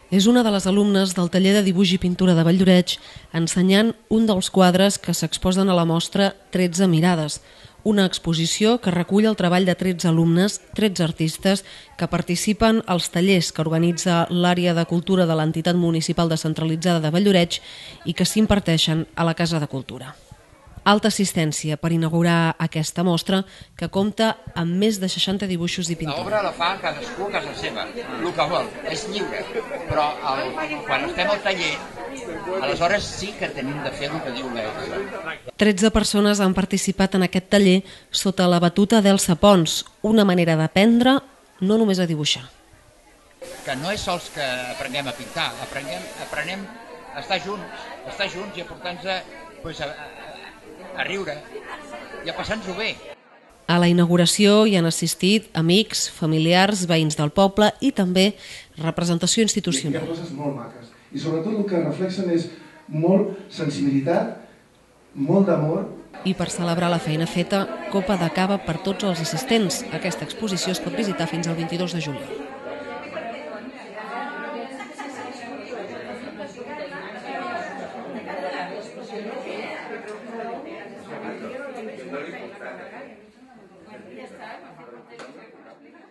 És una de les alumnes del taller de dibuix i pintura de Valldoreix ensenyant un dels quadres que s'exposen a la mostra 13 mirades, una exposició que recull el treball de 13 alumnes, 13 artistes que participen als tallers que organitza l'àrea de cultura de l'entitat municipal descentralitzada de Valldoreix i que s'imparteixen a la Casa de Cultura. Alta assistència per inaugurar aquesta mostra que compta amb més de 60 dibuixos i pintura. L'obra la fa cadascú a casa seva, el que vol, és lliure, però quan estem al taller, aleshores sí que tenim de fer el que diu l'Elsa. 13 persones han participat en aquest taller sota la batuta d'Elsa Pons, una manera d'aprendre no només a dibuixar. Que no és sols que aprenguem a pintar, aprenem a estar junts i a portar-nos a riure i a passar-nos-ho bé. A la inauguració hi han assistit amics, familiars, veïns del poble i també representació institucional. Hi ha coses molt maques i sobretot el que reflexen és molt sensibilitat, molt d'amor. I per celebrar la feina feta, copa de cava per tots els assistents. Aquesta exposició es pot visitar fins al 22 de juliol. Ya está.